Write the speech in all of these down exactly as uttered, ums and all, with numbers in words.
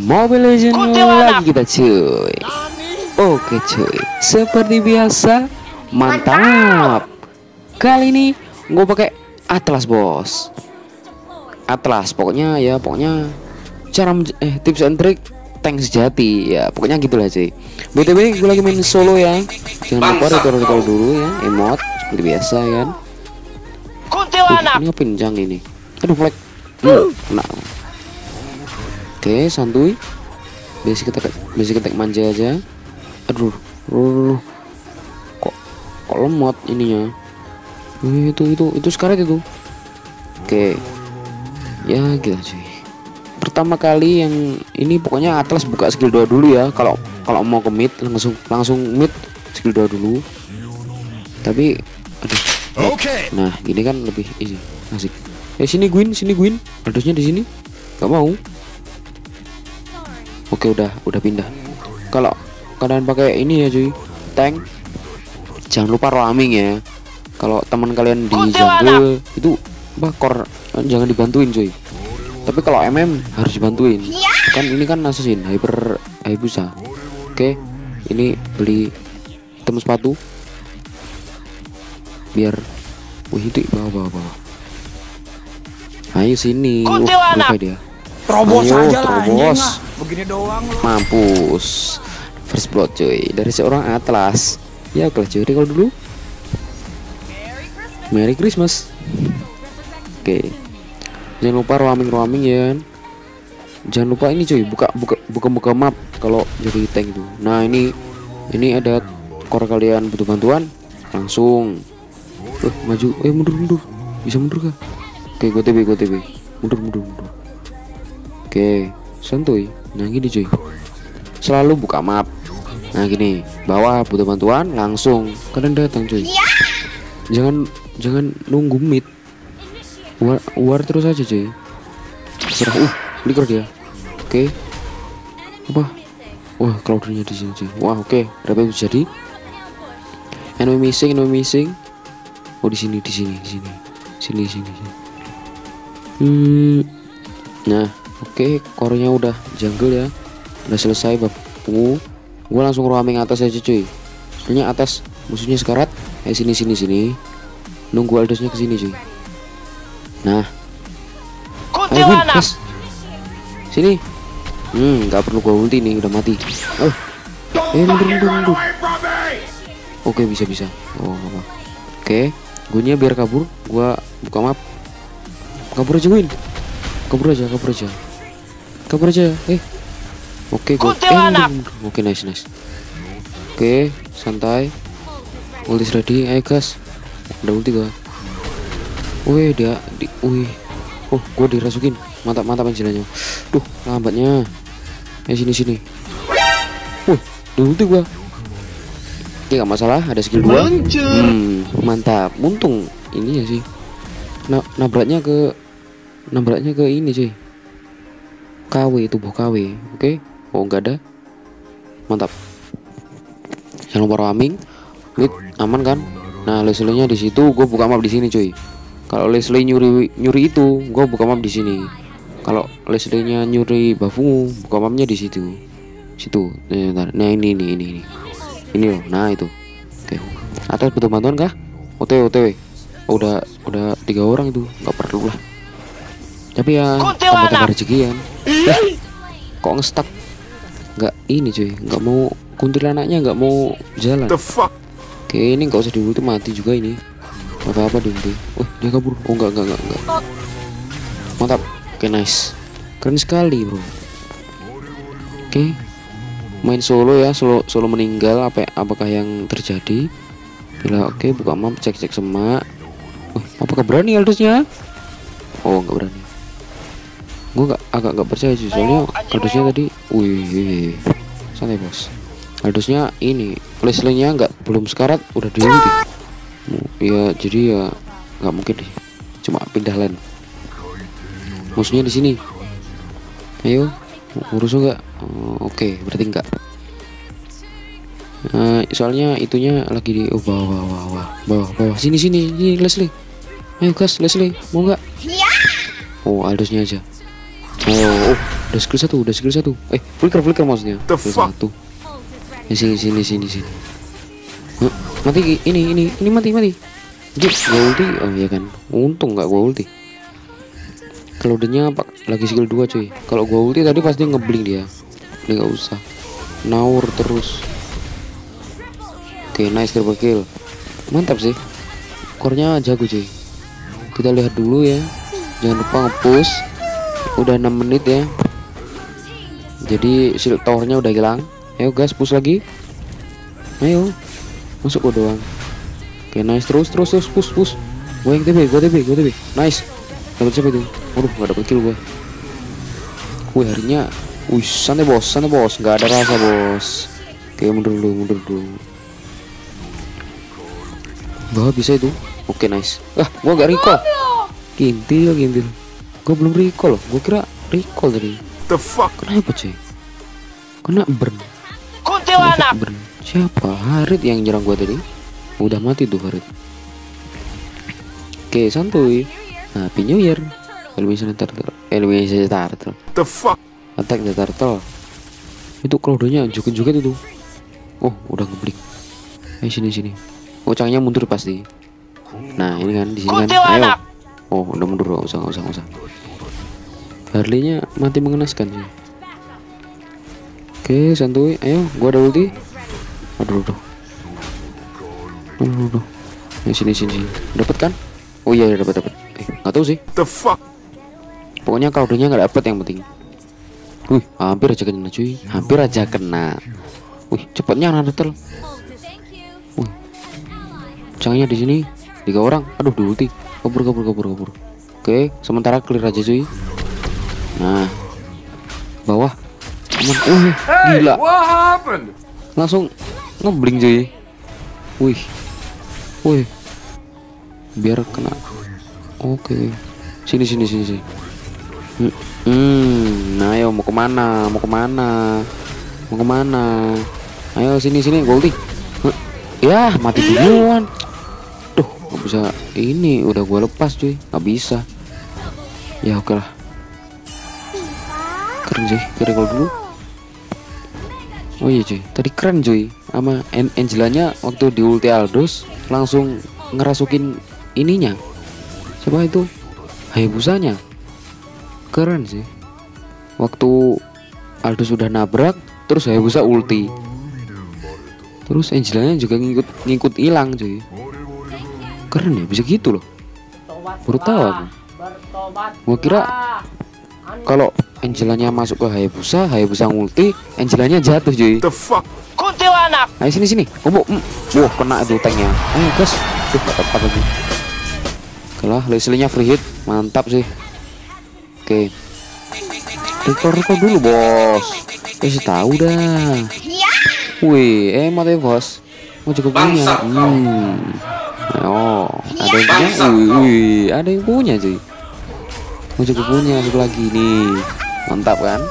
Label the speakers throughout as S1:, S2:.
S1: Mobile Legends lagi kita cuy. Oke cuy, seperti biasa mantap. Kali ini gue pakai Atlas bos. Atlas pokoknya ya pokoknya cara eh tips and trick tank sejati ya pokoknya gitulah cuy. B T W gue lagi main solo ya. Jangan lupa recall-recall dulu ya emot seperti biasa kan. Uh, ini pinjang ini. Aduh flag. Hmm, kena. Oke santuy. Basic attack, basic attack manja aja. Aduh, aduh, kok kok lemot ininya. Uh, itu itu itu sekarat itu. Oke. Ya gitu cuy. Pertama kali yang ini pokoknya Atlas buka skill dua dulu ya. Kalau kalau mau ke mid langsung langsung mid skill dua dulu. Tapi aduh.
S2: Oke.
S1: Nah, gini kan lebih easy. Asik. Eh sini Gwyn, sini Gwyn. Harusnya di sini. Gak mau. Oke, udah udah pindah. Kalau kalian pakai ini ya cuy, tank, jangan lupa roaming ya. Kalau teman kalian di jungle itu bakor jangan dibantuin cuy. Tapi kalau M M harus dibantuin. Kan ini kan assassin hyper Hayabusa. Oke, ini beli item sepatu biar wih itu bawa bawa bawa. Ayo sini. Uh, lupa dia.
S2: Terobos
S1: Ayo,
S2: aja lah
S1: terobos.
S2: Begini doang lu.
S1: Mampus. First blood cuy dari seorang Atlas. Ya oke cuy recall dulu. Merry Christmas. Oke. Jangan lupa roaming-roaming ya kan. Jangan lupa ini cuy buka buka buka buka map kalau jadi tank itu. Nah, ini ini ada core kalian butuh bantuan langsung. Uh, maju. Eh mundur mundur. Bisa mundur kah? Oke, go T B go T B. Mundur mundur mundur. Oke, santuy. Nah gini cuy, selalu buka map. Nah gini, bawah butuh bantuan langsung kalian datang cuy. Jangan jangan nunggu mid. War, war terus aja cuy. Serah, uh, flicker dia. Oke, apa? Wah, cloudernya di sini cuy. Wah, oke, berapa itu jadi? Enemy missing, enemy missing. Oh di sini, di sini, di sini, sini, sini. sini. Hmm, nah. Oke, core-nya udah jungle ya. Udah selesai bapakku. Gua langsung roaming atas aja cuy. Soalnya atas musuhnya sekarat. Eh sini sini sini. Nunggu Aldosnya ke sini cuy. Nah. Ayo Bun, gas. Sini. Hmm, nggak perlu gua ulti nih, udah mati. Oh. Eh mundur mundur mundur. Oke, bisa bisa. Oh, apa. Oke, guanya biar kabur, gua buka map. Kabur aja Win. Kabur aja, kabur aja. Kabur aja, eh, oke, gue, eh, oke, nice, nice, oke, santai, ulti ready, ayo gas, udah ulti gua, wih dia, di, wih, oh, gue dirasukin, mantap, mantap anjilanya, duh, lambatnya, eh sini sini, wih, di ulti gua, oke gak masalah, ada skill dua, hmm, mantap, untung ini ya sih, nah, nabraknya ke, nabraknya ke ini sih. K W tubuh K W, oke? Okay? Oh enggak ada, mantap. Jangan lupa roaming, wait aman kan? Nah Leslie-nya di situ, gue buka map di sini cuy. Kalau Leslie nyuri nyuri itu, gue buka map di sini. Kalau Leslie-nya nyuri Bafu, buka mapnya di situ, situ. Nah, nah ini ini ini ini, ini loh. Nah itu, oke. Okay. Atas butuh bantuan kah? O T W O T W. Oh, udah udah tiga orang itu, nggak perlu lah. Tapi ya tambah-tambah rezeki kan. Eh, kok ngestak nggak ini cuy, nggak mau kuntilanaknya nggak mau jalan. Oke ini nggak usah diulti, mati juga ini, apa-apa diulti. Wah dia kabur. Oh enggak enggak enggak, enggak. Mantap. Oke nice, keren sekali bro. Oke main solo ya, solo solo meninggal apa apakah yang terjadi bila. Oke buka map, cek-cek semak. Wah, apakah berani Aldosnya? Oh nggak berani. Gue gak, agak gak percaya sih soalnya Aldosnya tadi, wih, santai bos. Aldosnya ini, Leslie-nya nggak belum sekarat udah di ulti. Ya jadi ya nggak mungkin deh, cuma pindah lane. Musuhnya di sini. Ayo, urus nggak? Oh, oke, okay, berarti enggak. Nah, soalnya itunya lagi di oh, bawah, bawah, bawah, bawah, bawah. Sini, sini, sini Leslie. Ayo gas Leslie, mau nggak? Oh, Aldosnya aja. Oh, oh. Udah skill satu, udah skill satu. Eh, flicker flicker maksudnya.
S2: The
S1: Skill
S2: fuck?
S1: satu. Di sini sini sini sini. Huh, mati ini ini ini mati mati. Jadi gua ulti. Oh iya kan. Untung nggak gua ulti. Kalau udahnya pak lagi skill dua cuy. Kalau gua ulti tadi pasti ngebling dia. Ini nggak usah. Naur terus. Oke, nice triple kill. Mantap sih. Core-nya jago cuy. Kita lihat dulu ya. Jangan lupa nge-push. Udah enam menit ya. Jadi shield towernya udah hilang. Ayo guys, push lagi. Ayo. Masuk gua doang. Oke, nice, terus terus terus push push. Gua yang T B, gua T B, gua T B. Nice. Dapat siapa itu? Waduh, gak dapet kill gua. Wih, harinya. Wih, santai bos, santai bos. Gak ada rasa bos. Oke, mundur dulu, mundur dulu. Gak bisa itu. Oke, nice. Ah, gua gak recall. Kintil, kintil. Gua belum recall loh. Gua kira recall tadi.
S2: The fuck?
S1: Kenapa cuy? Kena burn.
S3: Kuntilanak.
S1: Burn. Siapa? Harit yang nyerang gua tadi. Udah mati tuh Harit. Oke, santuy. Happy New Year. Elimination turtle. Elimination turtle.
S2: The fuck?
S1: Attack the turtle. Itu klodonya joget-joget itu. Oh, udah ngeblik. Ayo sini sini. Ocangnya mundur pasti. Nah, ini kan di sini kan. Ayo. Oh, udah mundur. Gak usah, gak usah, gak usah. Harley-nya mati mengenaskan sih. Oke, santuy. Ayo, gua ada ulti. Aduh, aduh. Aduh, aduh. Ayo sini sini. Dapat kan? Oh iya, dapat dapat. Eh, nggak tahu sih.
S2: The fuck?
S1: Pokoknya klaudonya nggak dapat yang penting. Wih, hampir aja kena cuy. Hampir aja kena. Wih, cepatnya Naruto. Wih. Cangnya di sini tiga orang. Aduh, di ulti. Kabur kabur kabur kabur. Oke, sementara clear aja cuy. Nah. Bawah. Aman. Wih, gila.
S2: What happened?
S1: Langsung ngebling cuy. Wih. Wih. Biar kena. Oke. Sini sini sini sini. Hmm, hmm. Nah, ayo mau kemana? Mau kemana? Mau kemana? Ayo sini sini Goldie. Huh. Ya mati duluan. Tuh nggak bisa. Ini udah gua lepas cuy. Nggak bisa. Ya oke lah. Keren sih. Kira gol dulu. Oh iya cuy. Tadi keren cuy. Sama Angelanya waktu di ulti Aldous langsung ngerasukin ininya. Siapa itu? Hayabusanya. Keren sih. Waktu Aldous sudah nabrak, terus Hayabusa ulti. Terus Angelanya juga ngikut ngikut hilang cuy. Keren ya bisa gitu loh. Baru tahu aku. Gua kira kalau Angelanya masuk ke Hayabusa, Hayabusa ngulti, Angelanya jatuh cuy.
S2: The fuck?
S3: Kuntilanak.
S1: Ayo sini sini. Kombo. Mm. Wah, kena itu tanknya. Ayo gas. Tuh gak tepat lagi. Kalah, Leslie-nya free hit. Mantap sih. Oke. Rekor-rekor dulu, bos. Kasih tahu dah. Wih, eh mati bos. Mau cukup punya. Hmm. Oh, ada yang punya. Wih, wih, ada yang punya cuy. Mau cukup punya satu lagi nih. Mantap kan?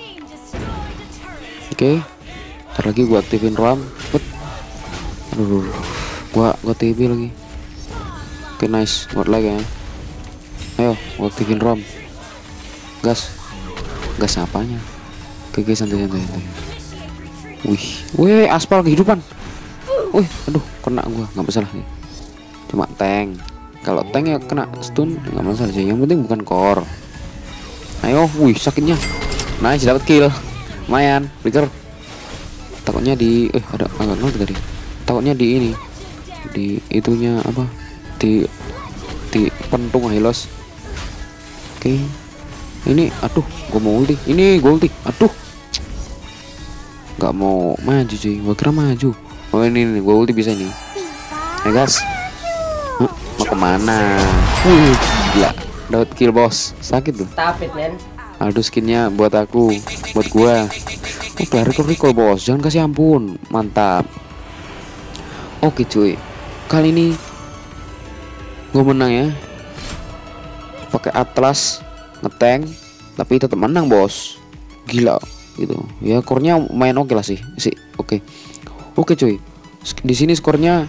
S1: Oke. Ntar lagi gua aktifin RAM. Cepet. Aduh, gua gua T B lagi. Oke, nice. Buat lagi ya. Ayo, gua aktifin RAM. Gas. Gas apanya? Oke, guys, santai santai santai. Wih, wih, aspal kehidupan. Wih, aduh, kena gua, nggak masalah nih. Cuma tank. Kalau tank ya kena stun nggak masalah sih. Yang penting bukan core. Ayo, wih, sakitnya. Nice, dapat kill. Lumayan, breaker. Takutnya di eh ada agak nol tadi. Takutnya di ini. Di itunya apa? Di di pentung hilos. Oke. Ini aduh, gua mau ulti. Ini gua ulti. Aduh. Nggak mau maju cuy. Gua kira maju. Oh ini nih, gua ulti bisa nih. Ya guys. Huh, mau kemana? Wih, gila. Dapat kill bos. Sakit loh.
S3: Stop it, man.
S1: Aduh, skinnya buat aku, buat gua. Oh, kelar recall bos. Jangan kasih ampun. Mantap. Oke cuy. Kali ini gua menang ya. Pakai Atlas ngetank tapi tetap menang bos. Gila gitu. Ya core-nya main oke lah sih. Sih, oke. Oke cuy. Di sini skornya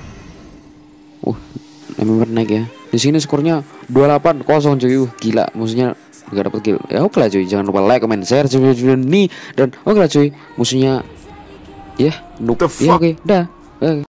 S1: uh member naik ya. Di sini skornya dua delapan kosong cuy. Uh, gila. Maksudnya nggak dapat kill. Ya oke lah cuy, jangan lupa like, comment, share cuy, cuy, nih dan oke lah cuy, musuhnya ya noob.
S2: The
S1: Ya
S2: fuck?
S1: oke, dah. Oke.